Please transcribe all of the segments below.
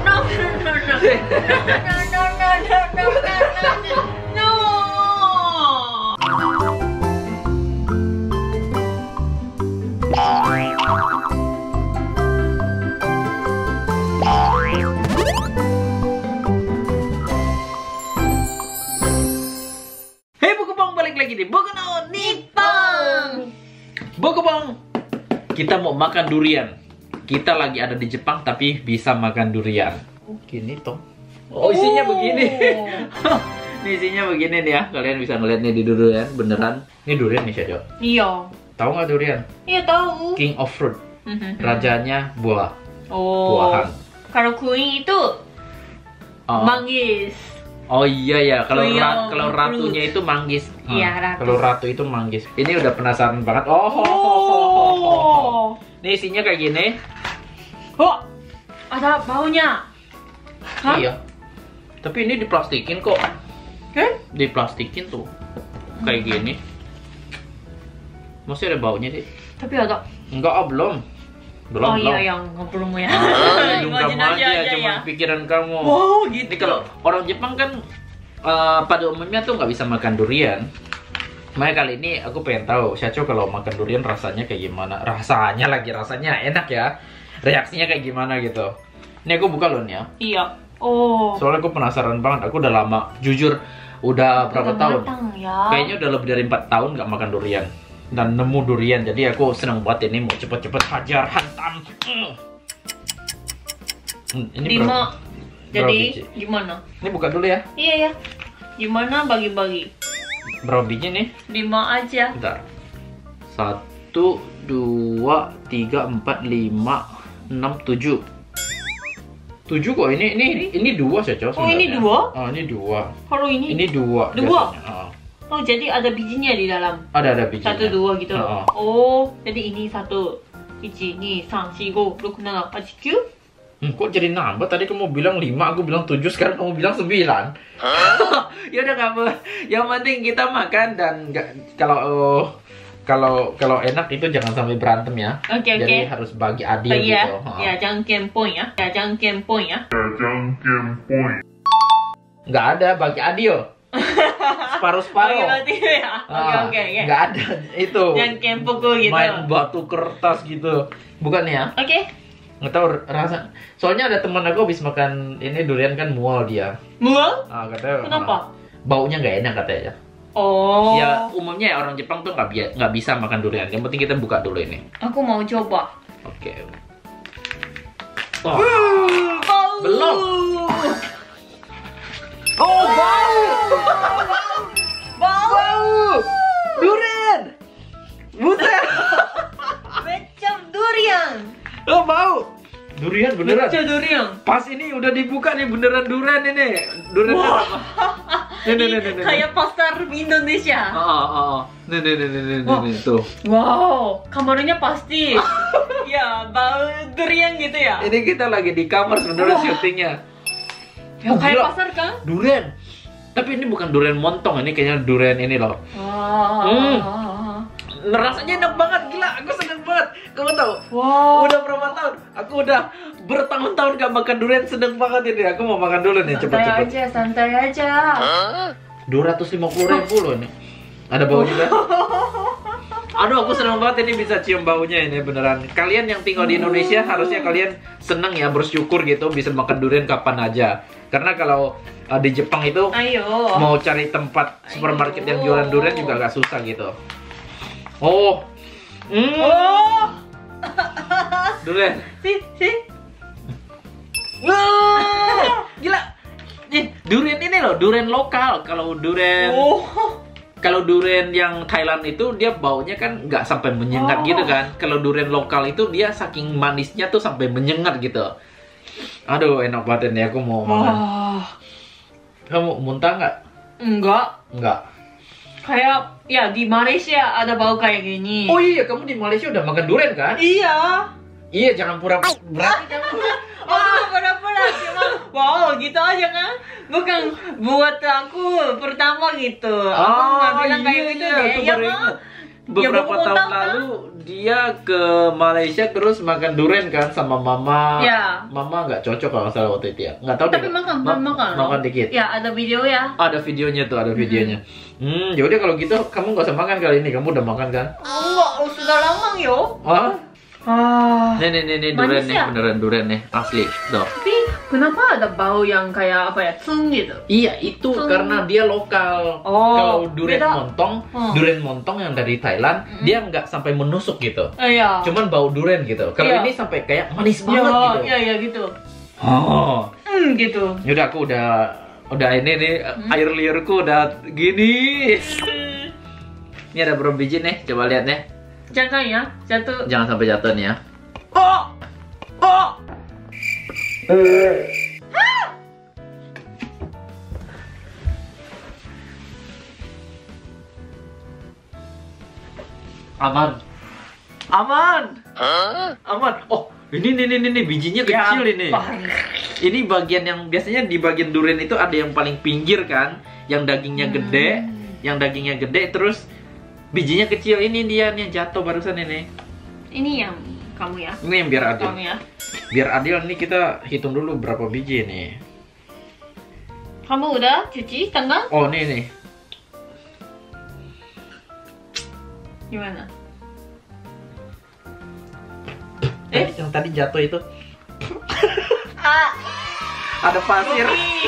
Hey Bokobong, balik lagi di Bokono Nippon. Bokobong, kita mau makan durian. Kita lagi ada di Jepang tapi bisa makan durian. Gini toh. Oh, isinya begini. Ini isinya begini nih ya. Kalian bisa ngeliat nih di durian beneran. Ini durian nih, Shajo. Iya. Tahu nggak durian? Iya tahu. King of fruit. Rajanya buah. Oh. Buahan. Kalau kuing itu manggis. Oh iya ya, kalau Kuing kalau ratunya itu manggis. Iya, ratu. Kalau ratu itu manggis. Ini udah penasaran banget. Oh. Ini isinya kayak gini. Oh, ada baunya. Hah? Iya. Tapi ini diplastikin kok. Diplastikin tuh. Kayak gini. Masih ada baunya sih. Tapi ada. Enggak, belum. Belum. Oh iya, yang belum ya. Hidung kamu aja, cuma pikiran kamu. Wow, gitu. Ini kalau orang Jepang kan pada umumnya tuh nggak bisa makan durian. Makanya kali ini aku pengen tahu, Shacho kalau makan durian rasanya kayak gimana? Rasanya enak ya. Reaksinya kayak gimana gitu. Ini aku buka loh nih ya. Iya. Oh. Soalnya aku penasaran banget. Aku udah lama, jujur udah berapa tahun? Ya. Kayaknya udah lebih dari 4 tahun nggak makan durian. Dan nemu durian, jadi aku seneng banget ini, mau cepet-cepet hajar, hantam. Ini 5. Jadi biji? gimana? Ini buka dulu ya. Iya ya. Gimana bagi-bagi? Berapa biji nih? 5 aja. Bentar. 1, 2, 3, 4, 5, 6, 7. 7 kok ini 2 saja. Oh, ini 2? Oh, ini 2. Kalau ini? Ini 2. 2? biasanya. Oh, jadi ada bijinya di dalam. Ada bijinya. 1, 2 gitu. Oh. Oh, jadi ini 1, 1, 2, 3, 4, 5, 6, 7, 8, 9. Kok jadi nambah? Tadi kamu bilang 5, aku bilang 7, sekarang kamu bilang 9. Ya udah kamu. Yang penting kita makan dan kalau enak itu jangan sampai berantem ya. Oke. Jadi harus bagi adil Iya. gitu. Ya, jangken point ya. Ya, jangken point ya. Nggak ada bagi adil. Separuh-separuh. Oke, ya. Oke. Nggak ada itu. Jangken pukul gitu. Main batu kertas gitu. Bukan ya? Oke. Nggak tahu rasa. Soalnya ada teman aku habis makan ini durian kan mual dia. Mual? Katanya. Kenapa? Baunya nggak enak katanya. Oh. Ya umumnya orang Jepang tuh nggak bisa makan durian. Yang penting kita buka dulu ini. Aku mau coba. Oke. Oh. Bau. Belum. Oh, bau. Bau. Durian. Buset. Macam durian. Oh, bau. Durian beneran. Macam durian. Pas ini udah dibuka nih beneran durian ini. Durian apa? Nih. Kayak pasar Indonesia. Nih tuh. Wow, kamarnya pasti. Ya, bau durian gitu ya. Ini kita lagi di kamar sebenarnya syutingnya. Ya, kayak gila. pasar kan? Durian. Tapi ini bukan durian montong, ini kayaknya durian ini loh. Rasanya enak banget, gila. Aku seneng banget. Kamu tahu? Wow. Udah berapa tahun? Aku udah bertahun-tahun gak makan durian, seneng banget ini. Aku mau makan dulu nih, cepet-cepet. Santai aja. 250.000 loh ini. Ada baunya kan? Aduh, aku seneng banget ini bisa cium baunya ini beneran. Kalian yang tinggal di Indonesia harusnya kalian seneng ya, bersyukur gitu bisa makan durian kapan aja. Karena kalau di Jepang itu mau cari tempat supermarket yang jualan durian juga agak susah gitu. Oh. Durian. Si. Gila. Durian ini loh, durian lokal. Kalau durian yang Thailand itu dia baunya kan nggak sampai menyengat gitu kan. Kalau durian lokal itu dia saking manisnya tuh sampai menyengat gitu. Aduh, enak banget nih, aku mau makan. Kamu muntah nggak? Enggak. Kayak ya di Malaysia ada bau kayak gini. Oh iya, kamu di Malaysia udah makan durian kan? Iya. Iya, jangan pura-pura. Berarti kamu. Pura-pura cuma wow gitu aja kan. Bukan buat aku pertama gitu. Aku nggak bilang kayak gitu deh. Ya kan? beberapa Bobo tahun tahu, lalu dia ke Malaysia terus makan durian kan sama mama. Ya. Mama nggak cocok kalau salah waktu itu ya. Nggak tahu Tapi deh. makan, makan loh. Makan dikit. Ya, ada video ya. Ada videonya tuh, ada videonya. Yaudah kalau gitu kamu nggak usah makan kali ini. Kamu udah makan kan? Enggak, sudah lama yo. Wah. Ah. Nih Manis durian nih, ya? beneran durian nih, asli. Tuh. Tapi kenapa ada bau yang kayak apa ya? Tsung gitu. Iya, itu karena dia lokal. Oh, Kalau durian beda. montong, durian montong yang dari Thailand, dia nggak sampai menusuk gitu. Iya. Cuman bau durian gitu. Kalau Iya. ini sampai kayak manis banget gitu. Iya gitu. Oh. Gitu. Yaudah aku udah ini nih air liurku udah gini. Ini ada berapa biji nih? Coba lihat nih. Jangan ya, jatuh. Jangan sampai jatuh nih ya. Oh. Oh. Aman. Aman. Aman. Oh, ini bijinya kecil ini. Ini bagian yang biasanya di bagian durian itu ada yang paling pinggir kan, yang dagingnya gede, terus bijinya kecil. Ini dia nih yang jatuh barusan ini. Ini yang kamu ya. Ini yang biar adil. Kamu ya. Biar adil nih kita hitung dulu berapa biji nih. Kamu udah cuci tangan? Oh, nih. Gimana? Yang tadi jatuh itu Ah, ada pasir.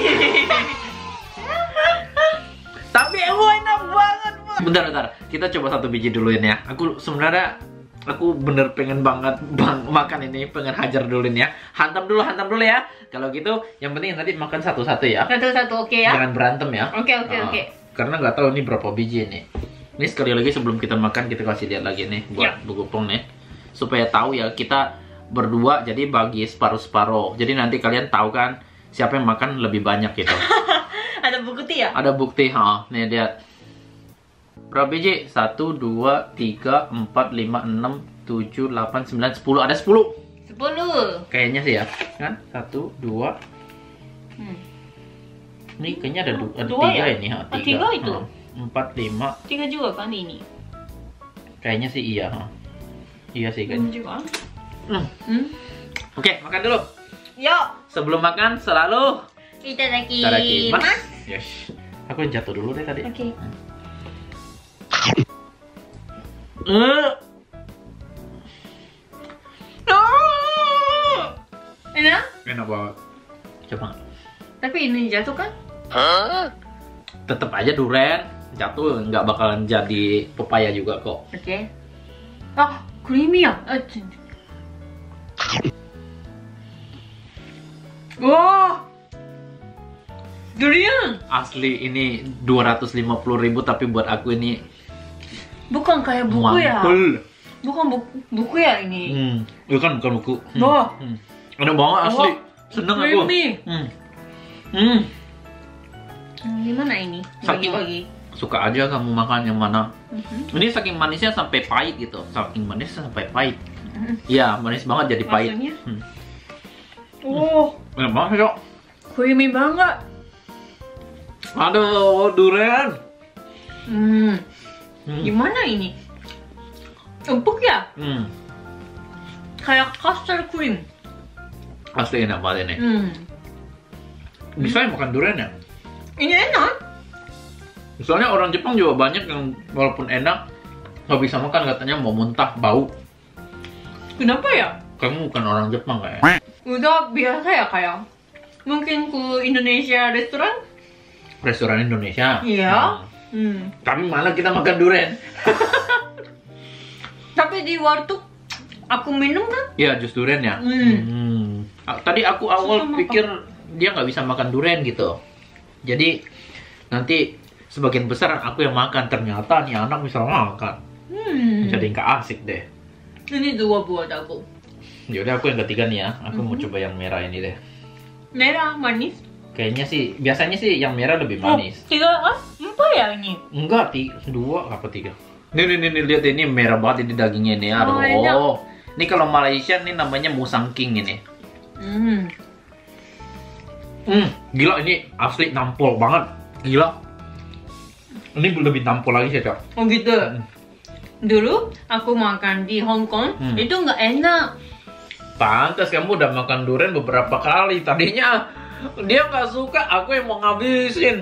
Tapi enak banget, Pak. Bentar. Kita coba satu biji dulu ini ya. Aku bener pengen banget makan ini, pengen hajar dulu ini ya. Hantam dulu ya. Kalau gitu, yang penting nanti makan satu-satu ya. satu-satu oke ya? Jangan berantem ya. Oke. Karena nggak tahu ini berapa biji ini. Ini sekali lagi sebelum kita makan kita kasih lihat lagi nih buat Bu Gupong nih, supaya tahu ya kita berdua jadi bagi separuh-separuh. Jadi nanti kalian tahu kan siapa yang makan lebih banyak gitu. Ada bukti ya? Ada bukti, nih lihat. Berapa biji? 1, 2, 3, 4, 5, 6, 7, 8, 9, 10. Ada 10. 10. Kayaknya sih ya. Kan? 1, 2. Ini kayaknya ada 3 ya? ini. 3 3 itu. 4, 5. 3 juga kan ini? Kayaknya sih iya. Iya sih kan. juga. Oke, makan dulu. Yuk. Sebelum makan selalu Itadakimasu. Yes. Aku yang jatuh dulu deh tadi. Oke. Enak? Enak banget. Coba. Tapi ini jatuh kan? Tetap aja durian jatuh nggak bakalan jadi pepaya juga kok. Oke. Ah, creamy ya? Wah, durian. Asli ini 250.000 tapi buat aku ini Bukan kayak buku ya? mantul. Bukan buku ya ini? Itu kan bukan buku. Wah. Enak banget asli. Seneng aku. Creamy. Gimana ini? Saking Bagi-bagi. suka aja kamu makan yang mana. Ini saking manisnya sampai pahit gitu. Saking manisnya sampai pahit. Iya, manis banget jadi pahit. Maksudnya? Oh, Enak banget kok. creamy banget. Aduh, durian. Gimana ini? Empuk ya? Kayak custard cream. Asli enak banget ini. Bisa yang makan durian ya? Ini enak. Misalnya orang Jepang juga banyak yang walaupun enak nggak bisa makan, katanya mau muntah, bau. Kenapa ya? Kamu bukan orang Jepang kayak? Udah biasa ya kayak. Mungkin ke Indonesia Restoran Indonesia. Iya. Tapi malah kita makan durian. Tapi di warteg aku minum kan? Iya, jus durian ya. Tadi aku awal pikir dia nggak bisa makan durian gitu. Jadi nanti sebagian besar aku yang makan, ternyata nih anak bisa makan. Jadi nggak asik deh. Ini 2 buat aku. Yaudah aku yang ketiga nih ya. Aku mau coba yang merah ini deh. Merah manis. Kayaknya sih, biasanya sih yang merah lebih manis. 3 apa ya ini? Enggak, 2 apa 3? Nih, lihat ini merah banget ini dagingnya ini. Aduh. Ini kalau Malaysia nih namanya musang king ini. Gila ini asli nampol banget. Gila. Ini lebih nampol lagi sih, Kak. Oh gitu. Dulu aku makan di Hong Kong, itu nggak enak. Pantas kamu udah makan durian beberapa kali. Tadinya dia nggak suka, aku yang mau ngabisin.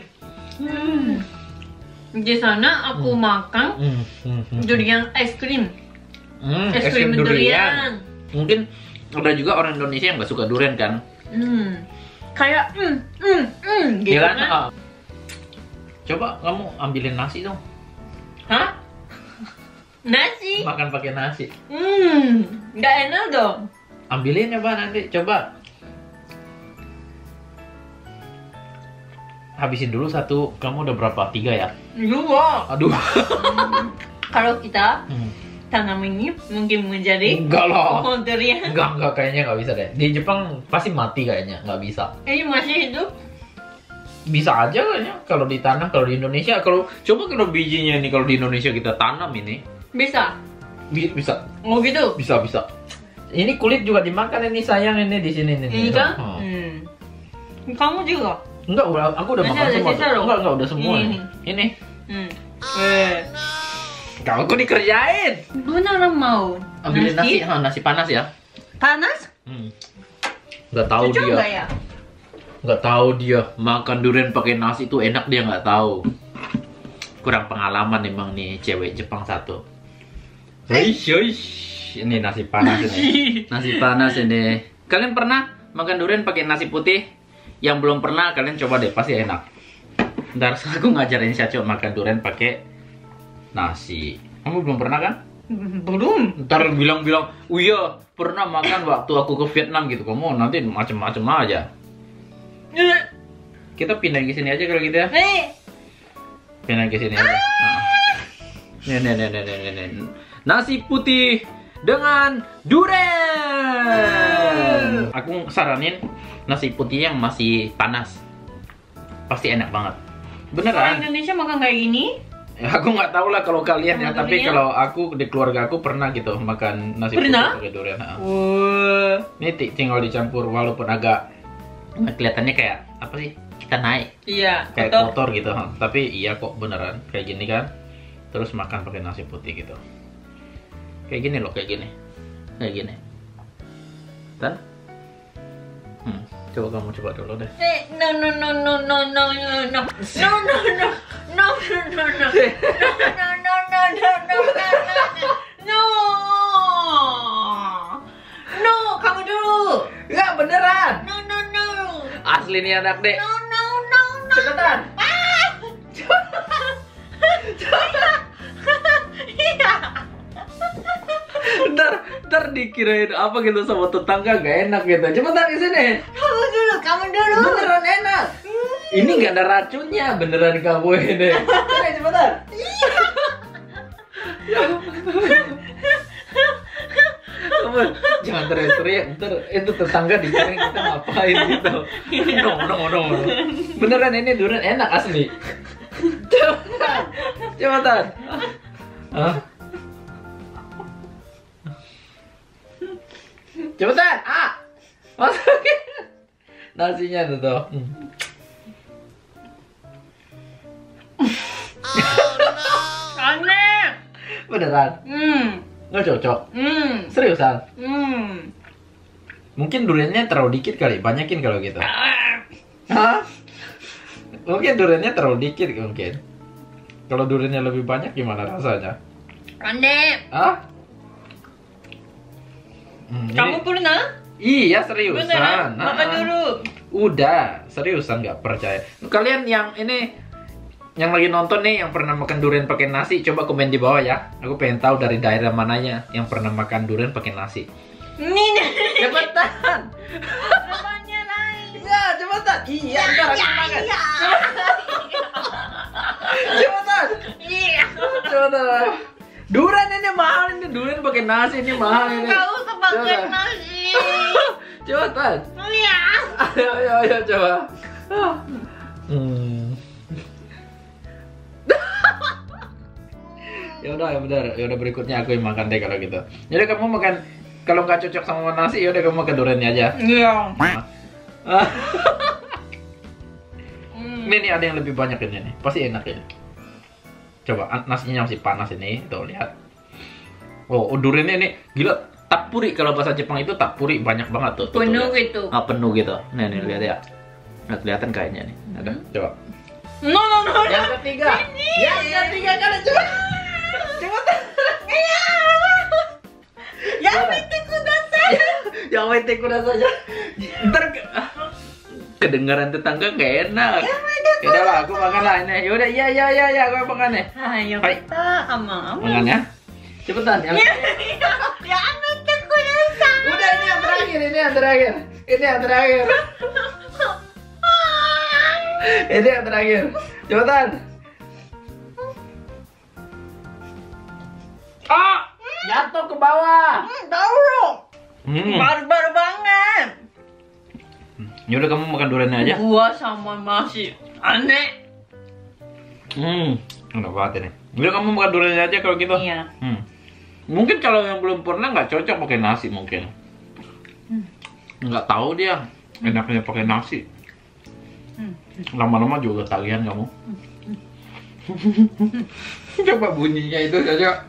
Di sana aku makan durian es krim. Es krim durian. Mungkin ada juga orang Indonesia yang nggak suka durian kan? Kayak gitu Ya kan? kan? Coba kamu ambilin nasi dong. Hah? Nasi? Makan pakai nasi. Nggak enak dong. Ambilin coba nanti, coba. Habisin dulu satu. Kamu udah berapa? 3 ya? 2. Aduh. Kalau kita tanam ini mungkin menjadi Enggak lah. pohon durian. Enggak, kayaknya nggak bisa deh. Di Jepang pasti mati kayaknya, nggak bisa. Ini masih hidup. Bisa aja kayaknya kalau ditanam. Kalau di Indonesia, coba kalau bijinya ini kalau di Indonesia kita tanam ini Bisa. bisa. Oh gitu. Bisa. Ini kulit juga dimakan ini, sayang, ini di sini nih. Ini kan? Kamu juga. Enggak, aku udah Masih makan ada semua. sisa loh. Enggak, udah semua. Ini. Kamu aku dikerjain. Beneran mau. Ambilin nasi panas ya. Panas? Nggak tahu Cocok dia. nggak ya? Nggak tahu dia makan durian pakai nasi itu enak, dia nggak tahu. Kurang pengalaman emang nih cewek Jepang satu. Ini nasi panas ini. Nasi panas ini. Kalian pernah makan durian pakai nasi putih? Yang belum pernah kalian coba deh, pasti enak. Ntar aku ngajarin Syaco makan durian pakai nasi. Kamu belum pernah kan? Belum. Ntar bilang-bilang, oh iya pernah makan waktu aku ke Vietnam gitu. Kamu nanti macem-macem aja. Kita pindah ke sini aja kalau gitu ya. Pindah ke sini aja. Nih. Nasi putih dengan durian. Aku saranin nasi putih yang masih panas. Pasti enak banget. Orang Beneran. Indonesia makan kayak gini? Ya, aku nggak tahu lah kalau kalian ya, Sama tapi durian? kalau aku di keluarga aku pernah gitu makan nasi Pernah? putih pakai durian. Wah. Ini tinggal dicampur walaupun agak kelihatannya kayak apa sih? Kita naik Iya. kayak kotor. kotor gitu, tapi iya kok beneran kayak gini kan. Terus makan pakai nasi putih gitu. Kayak gini loh, kayak gini. Dan coba kamu coba dulu deh. No. No, kamu dulu. Enggak beneran. No. Asli nih anak dek. No. Cepetan. Ntar dikirain apa gitu sama tetangga gak enak gitu. Cepetan di sini. Kamu dulu. Beneran enak. Ini gak ada racunnya, beneran kamu ini. Ayo cepetan. Kamu jangan teriak-teriak, ntar itu tetangga dikira kita ngapain gitu. No. Beneran ini durian enak asli. Cepetan. Hah? Cepetan, masukin nasinya tuh. Aneh. Beneran, nggak cocok. Seriusan? Mungkin duriannya terlalu dikit kali, banyakin kalau gitu. Hah? Mungkin duriannya terlalu dikit mungkin. Kalau duriannya lebih banyak gimana rasanya? Aneh. Hah? Kamu pernah? Iya seriusan. Beneran? Makan dulu. Udah seriusan nggak percaya. Kalian yang ini yang lagi nonton nih yang pernah makan durian pakai nasi, coba komen di bawah ya. Aku pengen tahu dari daerah mananya yang pernah makan durian pakai nasi. Nih. Cepetan. Namanya lain. Ya cepetan. Iya ntar aku makan. Cepetan. Iya. Cepetan. Durian ini mahal, ini durian pakai nasi ini mahal ini. Kau sebagai Cepetan. nasi. Cepetan. Iya. Ayo coba. Ya udah berikutnya aku yang makan deh kalau gitu. Jadi kamu makan, kalau nggak cocok sama nasi ya udah kamu makan duriannya aja. Iya. Ini ada yang lebih banyak ini nih, pasti enak ini. Coba nasinya masih panas ini, tuh lihat. Oh, duriannya ini gila, tapuri kalau bahasa Jepang itu tapuri, banyak banget tuh. Penuh gitu. Penuh gitu. Nih lihat ya. Nggak kelihatan kayaknya nih. Ada. Coba. No. Yang ketiga. Yang ketiga kan coba. Coba. Yamete kudasai. Yamete kudasai. Ntar kedengaran tetangga nggak enak. Yaudah lah, aku makan lah ini. Yaudah, iya, aku makan nih. Ayo Hai. kita ama. Makan ya. Cepetan. Yamete kudasai. Udah, ini yang terakhir. Ini yang terakhir. Cepetan. Jatuh ke bawah. Tahu. Baru banget. Yaudah, kamu makan duriannya aja. Gua sama nasi aneh. Enak banget ini. Yaudah, kamu makan duriannya aja kalau gitu. Iya. Mungkin kalau yang belum pernah nggak cocok pakai nasi mungkin. Nggak tahu dia enaknya pakai nasi. Lama-lama juga tagihan kamu. Coba bunyinya itu saja.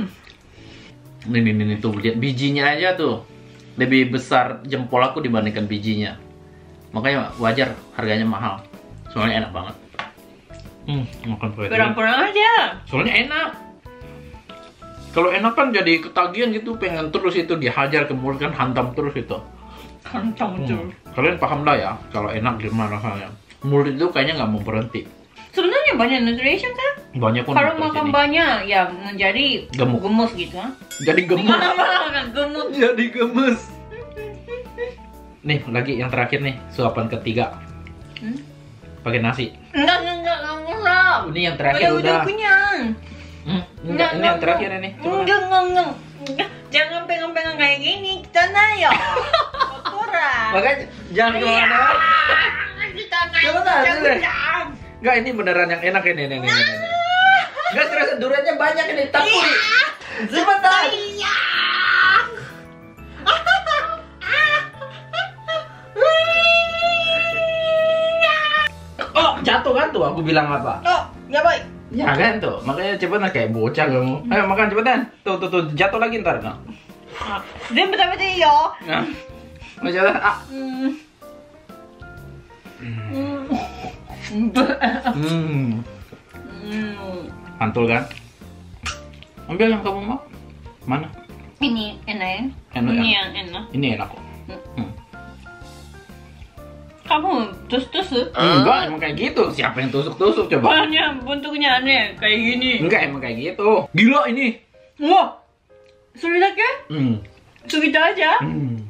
Nih tuh, lihat bijinya aja tuh. Lebih besar jempol aku dibandingkan bijinya. Makanya wajar harganya mahal. Soalnya enak banget. Makan pakai Perang-perang aja. soalnya enak. Kalau enak kan jadi ketagihan gitu, pengen terus itu dihajar ke mulut kan, hantam terus itu. Kantong tuh. Kalian paham lah ya, kalau enak gimana rasanya. Mulut itu kayaknya nggak mau berhenti. Sebenarnya banyak nutrition kan? Banyak kok Kalau nutrisi makan ini. banyak ya menjadi Gemuk. gemus gitu kan? Jadi gemes. Makan gemuk. Jadi gemes. Nih lagi yang terakhir nih, suapan ketiga. Pakai nasi. Enggak usah. Ini yang terakhir udah. kenyang. Enggak, ini yang terakhir ini. Coba. Enggak. Jangan pegang-pegang kayak gini, kita ya. Kotoran. Makanya jangan kemana. Coba tahan. Enggak, ini beneran yang enak ini. Enggak, serius, duriannya banyak ini. Tapuri. Cepetan. Oh, jatuh kan tuh, aku bilang apa? Oh, ya baik. Ya kan tuh, makanya cepetan kayak bocah kamu. Ayo makan cepetan. Tuh, jatuh lagi ntar. Nah. Dan betul-betul yo. Nah. Mau jalan. Mantul kan? Ambil yang kamu mau. Mana? Ini enak ya? Enak, Ini ya? yang enak. Ini enak kok. Kamu tusuk-tusuk? Enggak, emang kayak gitu. Siapa yang tusuk-tusuk coba? Banyak bentuknya aneh kayak gini. Enggak, emang kayak gitu. Gila ini. Wah, sudah kan? Segitu aja.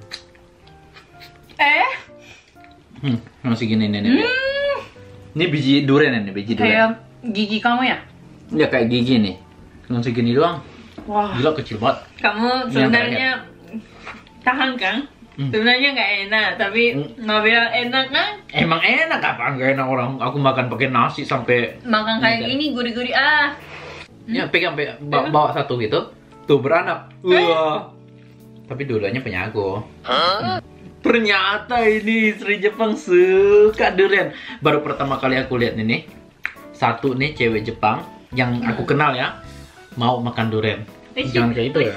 Masih gini nih. Ini biji durian ini, biji durian. Kayak gigi kamu ya? Ya kayak gigi nih. Cuma segini doang. Wah. Gila kecil banget. Kamu Ini yang sebenarnya tahan kan? Sebenarnya nggak enak, tapi mau bilang enak kan? Emang enak apa? Enggak enak orang. Aku makan pakai nasi sampai Makan kayak gini gurih-gurih ah. Ya pegang bawa satu gitu. Tuh beranak. Wah. Tapi dulunya punya aku. Ternyata ini istri Jepang suka durian. Baru pertama kali aku lihat ini. Satu nih cewek Jepang yang aku kenal ya, mau makan durian. Jangan kayak itu ya.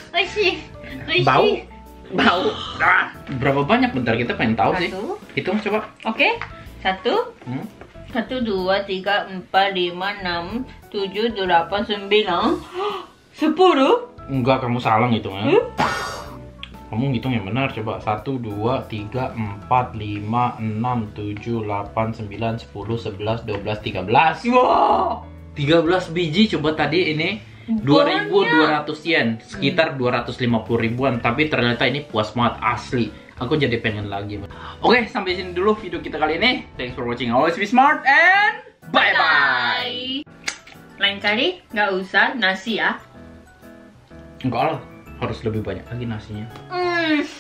Bau. Berapa banyak? Bentar, kita pengen tahu sih. Hitung coba. Oke. 1 1, 2, 3, 4, 5, 6, 7, 8, 9 10. Enggak, kamu salah ngitungnya. Kamu ngitung yang benar, coba. 1, 2, 3, 4, 5, 6, 7, 8, 9, 10, 11, 12, 13. Wow. 13 biji coba tadi ini. 2.200 yen, sekitar 250 ribuan. Tapi ternyata ini puas banget, asli. Aku jadi pengen lagi. Oke, sampai sini dulu video kita kali ini. Thanks for watching. Always be smart and bye-bye. Lain kali nggak usah nasi ya. Enggak lah, harus lebih banyak lagi nasinya.